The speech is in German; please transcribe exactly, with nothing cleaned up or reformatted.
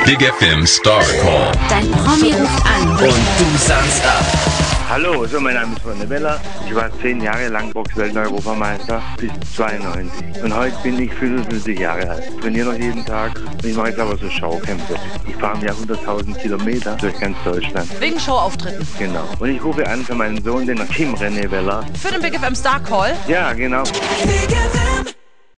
Big F M Star Call. Dein Promi ruft an. Und du sagst ab. Hallo, so mein Name ist Ronny Weller. Ich war zehn Jahre lang Boxwelt-Europameister bis zweiundneunzig. Und heute bin ich fünfundfünfzig Jahre alt. Ich trainiere noch jeden Tag. Ich mache jetzt aber so Showkämpfe. Ich fahre im Jahr hunderttausend Kilometer durch ganz Deutschland. Wegen Showauftritten. Genau. Und ich rufe an für meinen Sohn, den Kim René Weller. Für den Big F M Star Call. Ja, genau. Big F M.